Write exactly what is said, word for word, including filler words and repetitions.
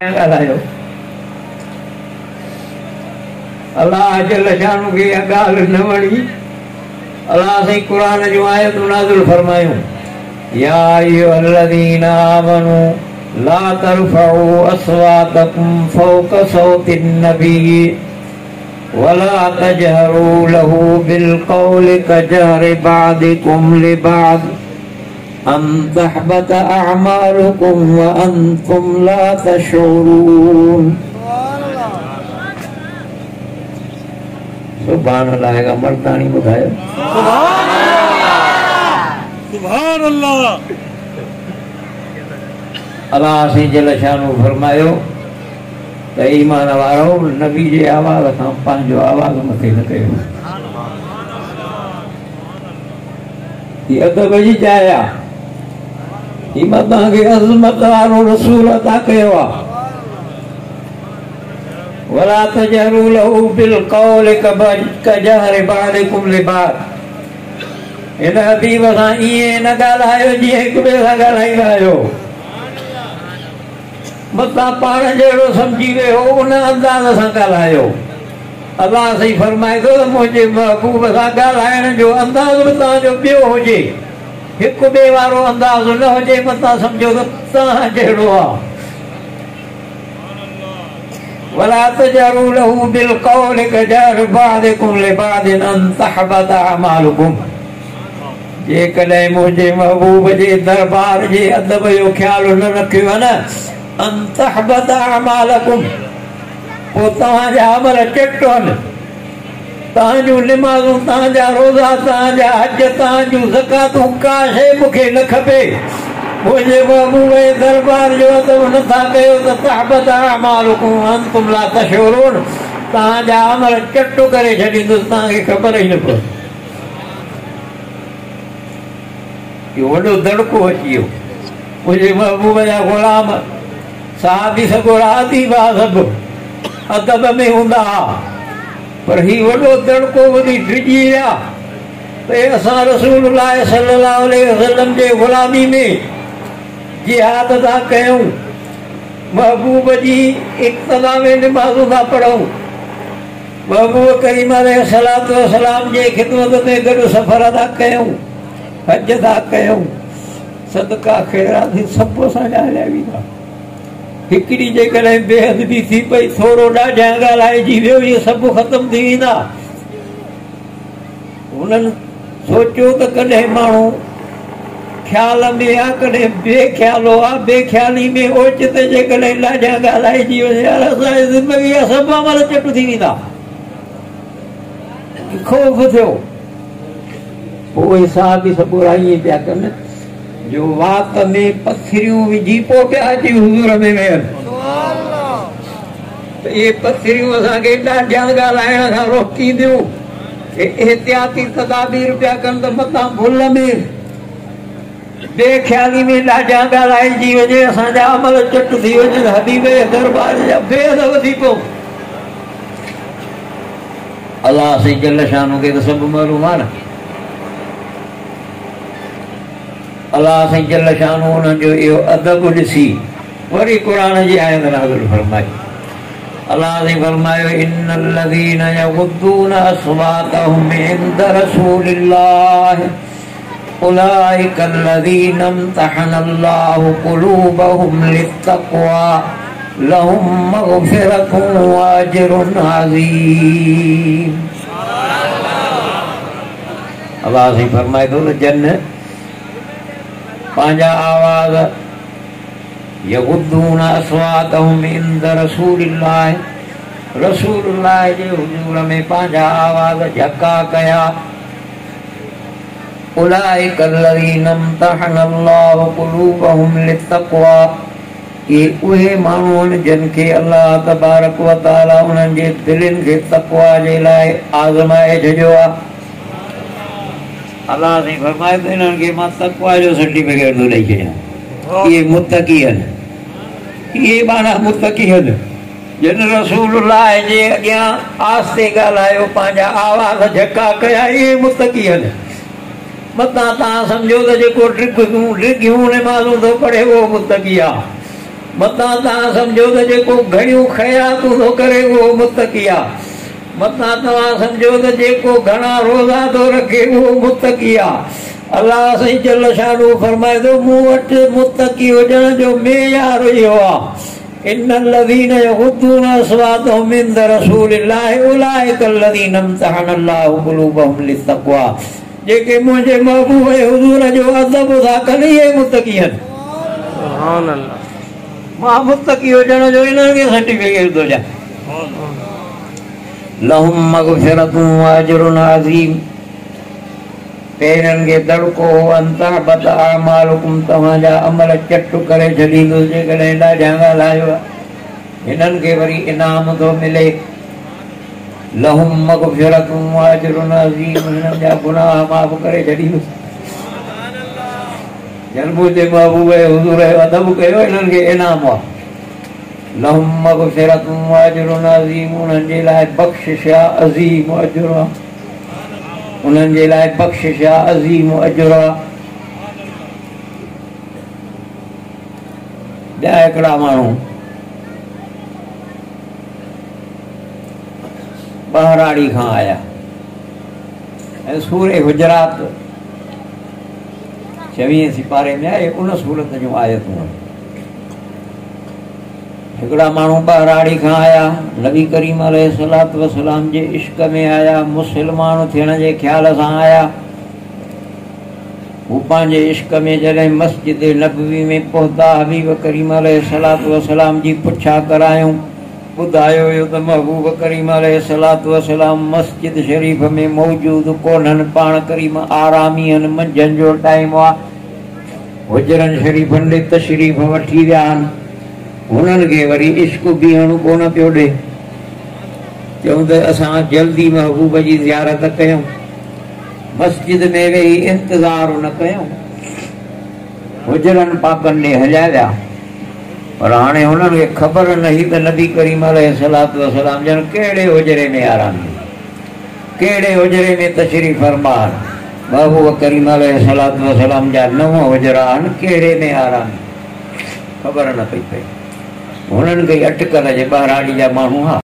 ॻाल्हायो अल्लाह जल शान खे इहा ॻाल्हि न वणी। अल्लाह साईं क़ुरान जूं आयतूं नाज़िल फरमायूं, या अय्युहल्लज़ीना आमनू ला तरफ़ऊ अस्वातकुम फ़ौक़ सौतिन नबी वला तजहरू लहू बिलक़ौलि कजहरि बादिकुम लिबाद अन तहबत अअमालुकुम व अंतुम ला तशऊरून। सुभान अल्लाह का मर्दानी ॿुधायो। सुभान अल्लाह। अल्लाह से जल शानो फरमायो त ईमान वारो नबी जे आवाज़ खां पंहिंजो आवाज़ मथे न कयो। हीअ अदब जी जाइ आहे। ही मां तव्हांखे अज़मत वारो रसूल अता कयो आहे। वला तजहरू लहू बिलक़ौलि कजहरि बादिकुम लिबाद। हिन हबीब सां ईअं न ॻाल्हायो जीअं हिक ॿिए सां ॻाल्हाईंदा आहियो। मतां पाण जहिड़ो सम्झी वियो उन अंदाज़ सां ॻाल्हायो। अल्लाह साईं फरमाए थो त मुंहिंजे महबूब सां ॻाल्हाइण जो अंदाज़ बि तव्हांजो ॿियो हुजे, हिकु ॿिए वारो अंदाज़ न हुजे। मतां सम्झो त तव्हां जहिड़ो आहे। वला तजहरू लहू बिलक़ौलि कजहरि बादिकुम लिबादिन अन तहबत अअमालुकुम। जेकॾहिं मुंहिंजे महबूब जे दरबार जे अदब जो ख़्याल न रखियो आहे न, अन तहबत अअमालुकुम, पोइ तव्हांजा अमल चट आहिनि। तव्हांजूं निमाज़ूं, तव्हांजा रोज़ा, तव्हांजा हज, तव्हांजूं ज़कातूं, का शइ मूंखे न खपे। मुंहिंजे महबूब जे दरबार जो अदब नथा कयो त तहबत अअमालुकुम अंतुम ला तशऊरून। तव्हांजा अमल चटो करे छॾींदुसि, तव्हांखे ख़बर ई न पवंदी। इहो वॾो दड़को अची वियो। मुंहिंजे महबूब जा ग़ुलाम साहबी सगोरा अदीबा सभु अदब में हूंदा हुआ, पर हीउ वॾो दड़को वधी डिॼी विया त असां रसूलुल्लाह सल्लल्लाहु अलैहि वसल्लम जे ग़ुलामी में जिहाद था कयूं, महबूब जी इक़्तिदा में निमाज़ूं था पढ़ूं, महबूब करीम अलैहिस्सलातु वस्सलाम जे ख़िदमत में गॾु सफ़र था कयूं, हज था कयूं, सदका ख़ैरात सभु असां ॻाल्हाए वेंदा। हिकिड़ी जेकॾहिं बेअदबी थी पई, थोरो ॾाढा ॻाल्हाइजी वियो, इहे सभु ख़तमु थी वेंदा। उन्हनि सोचियो त कॾहिं माण्हू ख़्याल में आहे, कॾहिं बेख़्यालो आहे। बेख़्याली में ओचित जेकॾहिं ॾाढा ॻाल्हाइजी वञे, असांजी ज़िंदगी जा सभु अमल चट थी वेंदा। ख़ौफ़ थियो। पोइ उहे साहबी सभु ईअं पिया कनि जो वात में पथरियूं विझी पोइ पिया अची हुज़ूर में वेहनि त इहे पथरियूं असांखे ॾाढा ॻाल्हाइण खां रोकींदियूं। एहतियाती तदाबीर पिया कनि त मतां भुल में बेख़्याली में ॾाढा ॻाल्हाइजी वञे, असांजा अमल चट थी वञनि, हबीब जे दरबार जा बेअदब थी पऊं। अल्लाह से जल शानो खे त सभु मालूम आहे न। अल्लाह साईं जल शानो उन्हनि जो इहो अदब ॾिसी वरी क़ुरान जी आयत नाज़िल फरमाई। अल्लाह साईं फरमायो, इन्नल्लज़ीना यग़ुद्दूना अस्वातहुम इंद रसूलिल्लाह उलाइका अल्लज़ीना इम्तहनल्लाहु क़ुलूबहुम लित्तक़वा लहुम मग़फ़िरतुन व अज्रुन अज़ीम। अल्लाह साईं फरमाए थो त जन पंहिंजा आवाज़ यग़ुद्दूना अस्वातहुम इंद रसूलिल्लाह, रसूलुल्लाह जे हुज़ूर में पंहिंजा आवाज़ झका कया। उलाइका अल्लज़ीना इम्तहनल्लाहु क़ुलूबहुम लित्तक़वा, इहे उहे माण्हू आहिनि जिन खे अल्लाह तबारक व तआला उन्हनि जे दिलनि खे तक़वा जे लाइ आज़माए छॾियो आहे। अल्लाह साईं फरमाए थो हिननि खे मां तक़वा जो सर्टिफिकेट थो ॾेई छॾियां। इहे मुतक़ी आहिनि, इहे माना मुतक़ी आहिनि जिन रसूलुल्लाह जे अॻियां आस्ते ॻाल्हायो, पंहिंजा आवाज़ झका कया, इहे मुतक़ी आहिनि। मतां तव्हां सम्झो त जेको ड्रिगियूं ड्रिगियूं निमाज़ूं थो पढ़े उहो मुतक़ी आहे। मता तव्हां सम्झो त जेको घणियूं ख़यातूं थो करे उहो मुतक़ी आहे। मता तव्हां सम्झो त जेको घणा रोज़ा थो रखे उहो मुतक़ी आहे। अलाह साईं जल शानू फरमाए थो मूं वटि मुतक़ी हुजण जो मेयार इहो आहे। इन الذين يغضون أصواتهم عند رسول الله أولئك الذين امتحن الله قلوبهم للتقوى। जेके मुंहिंजे महबूब हुज़ूर जो अदब था कनि इहे मुतक़ी आहिनि। सुभान अल्लाह। मां मुतक़ी हुजण जो इन्हनि खे सर्टिफिकेट थो ॾियां। लहुम मग़फ़िरतुन व अजरुन अज़ीम। पेरनि खे दड़को अंतर बद अमालुकुम तव्हांजा अमल चट करे छॾींदो जेकॾहिं ॾाढा ॻाल्हायो आहे। हिननि खे वरी इनाम थो मिले। लहुम मग़फ़िरतुन व अजरुन अज़ीम। हिननि जा गुनाह माफ़ करे छॾींदो। जन मुंहिंजे महबूब हुज़ूर जो अदब कयो हिननि खे इनाम आहे। लहुम मग़फ़िरतुन व अजरुन अज़ीम। उन्हनि जे लाइ बख़्शिश आहे अज़ीम अजर आहे। उन्हनि जे लाइ बख़्शिश आहे अज़ीम अजर आहे। ॿिया हिकिड़ा माण्हू ॿहराड़ी खां आया ऐं सूरे हुजरात छवीह सिपारे में आहे उन सूरत जूं आयतूं। हिकिड़ा माण्हू ॿहराड़ी खां आया नबी करीम अलैहिस्सलातु वसलाम जे इश्क में आया मुस्लमान थियण जे ख़्याल सां आया। हू पंहिंजे इश्क में जॾहिं मस्जिद नबवी में पहुता हबीब करीम अलैहिस्सलातु वसलाम जी पुछा करायूं। ॿुधायो हुयो त महबूब करीम अलैहिस्सलातु वसलाम मस्जिद शरीफ़ में मौजूदु कोन्हनि। पाण करीम आरामी आहिनि। मंझंदि जो टाइम आहे। हुजरनि शरीफ़नि ॾे तशरीफ़ वठी विया आहिनि। हुननि खे वरी इश्क बीहणो कोन पियो ॾे। चऊं त असां जल्दी महबूब जी ज़ियारत कयूं। मस्जिद में वेही इंतज़ारु न कयूं। हुजरनि पाकनि ॾे हलिया विया। पर हाणे हुननि खे ख़बर न हुई त नबी करीम अलैहिस्सलातु वसलाम ॼण कहिड़े हुजरे में आराम कहिड़े हुजरे में तशरीफ़ फरमा। महबूब करीम अलैहिस्सलातु वसलाम जा नव हुजरा आहिनि। कहिड़े में आराम ख़बर न पई पई। हुननि खे अटकल जे ॿहराड़ी जा माण्हू हा